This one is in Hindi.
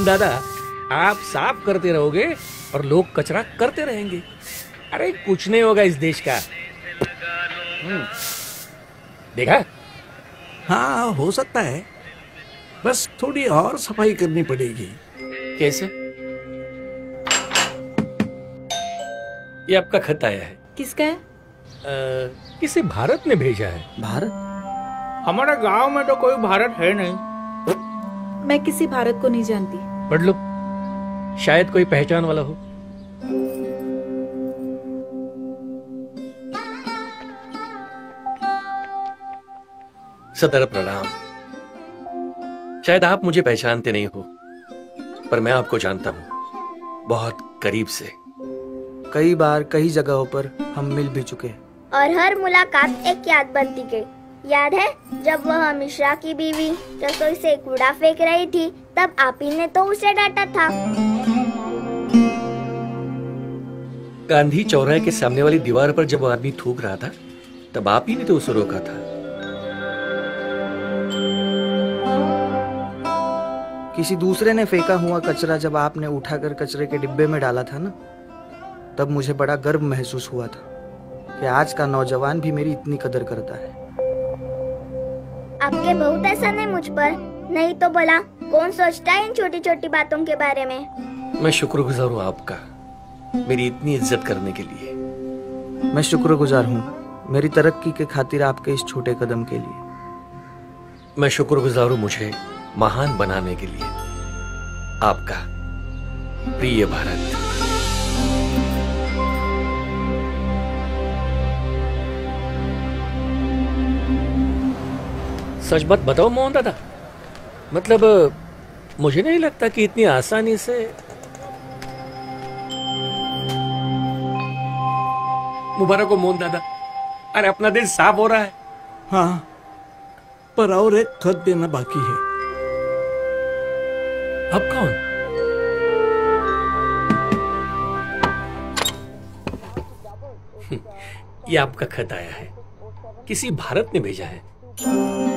दादा, आप साफ करते रहोगे और लोग कचरा करते रहेंगे। अरे कुछ नहीं होगा इस देश का। देखा? हाँ, हो सकता है, बस थोड़ी और सफाई करनी पड़ेगी। कैसे? ये आपका खत आया है। किसका है? किसी भारत ने भेजा है। भारत? हमारे गांव में तो कोई भारत है नहीं। मैं किसी भारत को नहीं जानती। पढ़ लो, शायद कोई पहचान वाला हो। सदर प्रणाम। शायद आप मुझे पहचानते नहीं हो, पर मैं आपको जानता हूं बहुत करीब से। कई बार कई जगहों पर हम मिल भी चुके हैं। और हर मुलाकात एक याद बनती गई। याद है जब वह मिश्रा की बीवी रसोई से कूड़ा फेंक रही थी, तब आप ही ने तो उसे डांटा था। गांधी चौराहे के सामने वाली दीवार पर जब वो आदमी थूक रहा था, तब आप ही ने तो उसे रोका था। किसी दूसरे ने फेंका हुआ कचरा जब आपने उठाकर कचरे के डिब्बे में डाला था ना, तब मुझे बड़ा गर्व महसूस हुआ था कि आज का नौजवान भी मेरी इतनी कदर करता है। आपके बहुत एहसान है मुझ पर, नहीं तो भला कौन सोचता है इन छोटी छोटी बातों के बारे में। मैं शुक्रगुजार हूँ आपका, मेरी इतनी इज्जत करने के लिए। मैं शुक्रगुजार हूँ मेरी तरक्की के खातिर आपके इस छोटे कदम के लिए। मैं शुक्रगुजार हूँ मुझे महान बनाने के लिए। आपका प्रिय भारत। सच बात बताओ मोहन दादा, मतलब मुझे नहीं लगता कि इतनी आसानी से। मुबारक हो मोहन दादा, अरे अपना दिल साफ हो रहा है। हाँ, पर और एक खत देना बाकी है। अब कौन? ये आपका खत आया है, किसी भारत ने भेजा है।